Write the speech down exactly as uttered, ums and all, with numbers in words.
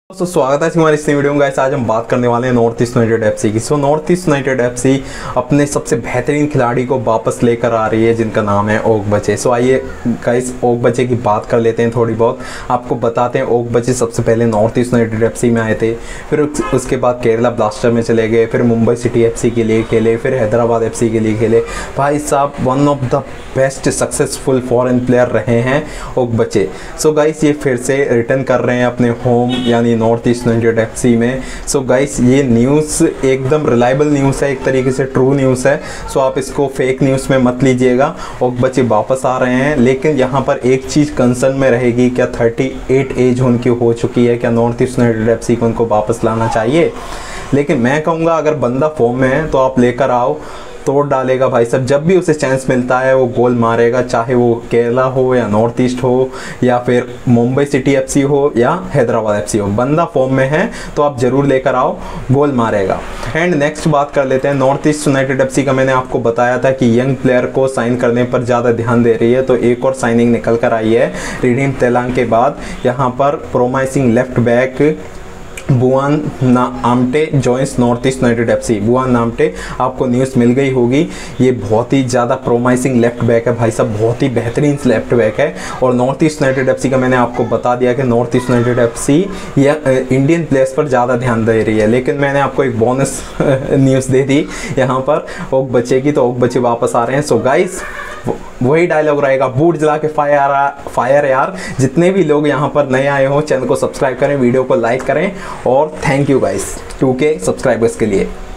दोस्तों स्वागत है हमारी इस वीडियो में। गाइस आज हम बात करने वाले हैं नॉर्थ ईस्ट यूनाइटेड एफसी की। So north east united FC अपने सबसे बेहतरीन खिलाड़ी को वापस लेकर आ रही है जिनका नाम है ओगबचे। सो आइए गाइस ओगबचे की बात कर लेते हैं थोड़ी बहुत, आपको बताते हैं। ओगबचे सबसे पहले नॉर्थ ईस्ट यूनाइटेड एफसी में आए थे, फिर उसके बाद केरला ब्लास्टर में चले गए, फिर मुंबई सिटी एफसी के लिए खेले, फिर हैदराबाद एफसी के लिए खेले। भाई साहब one of the best successful foreign player रहे हैं ओगबचे। सो गाइस ये फिर से रिटर्न कर रहे हैं अपने होम यानी नॉर्थ ईस्ट यूनाइटेड एफसी में। सो गाइस ये न्यूज़ एकदम रिलायबल न्यूज़ है, एक तरीके से ट्रू न्यूज़ है। सो आप इसको फेक न्यूज़ में मत लीजिएगा। ओगबचे वापस आ रहे हैं, लेकिन यहाँ पर एक चीज़ कंसर्न में रहेगी, क्या अड़तीस एज उनकी हो चुकी है, क्या नॉर्थ ईस्ट यूनाइटेड एफसी को उनको वापस लाना चाहिए? लेकिन मैं कहूँगा अगर बंदा फॉर्म में है तो आप लेकर आओ, तोड़ डालेगा भाई साहब। जब भी उसे चांस मिलता है वो गोल मारेगा, चाहे वो केरला हो या नॉर्थ ईस्ट हो या फिर मुंबई सिटी एफसी हो या हैदराबाद एफसी हो। बंदा फॉर्म में है तो आप जरूर लेकर आओ, गोल मारेगा। एंड नेक्स्ट बात कर लेते हैं नॉर्थ ईस्ट यूनाइटेड एफसी का। मैंने आपको बताया था कि यंग प्लेयर को साइन करने पर ज़्यादा ध्यान दे रही है, तो एक और साइनिंग निकल कर आई है रिडीम तेलांग के बाद। यहाँ पर promising left back Buan Namte joins north east united FC. Buan Namte आपको न्यूज़ मिल गई होगी, ये बहुत ही ज़्यादा प्रोमाइसिंग लेफ्ट बैक है भाई साहब, बहुत ही बेहतरीन लेफ्ट बैक है। और नॉर्थ ईस्ट यूनाइटेड एफसी का मैंने आपको बता दिया कि नॉर्थ ईस्ट यूनाइटेड एफसी या इंडियन प्लेयर्स पर ज़्यादा ध्यान दे रही है। लेकिन मैंने आपको एक बोनस न्यूज़ दे दी यहाँ पर ओगबचे की, तो ओगबचे वापस आ रहे हैं। सो गाइस वही डायलॉग रहेगा, बूट जला के फायर फायर यार। जितने भी लोग यहाँ पर नए आए हो चैनल को सब्सक्राइब करें, वीडियो को लाइक करें और thank you guys two K subscribers के लिए।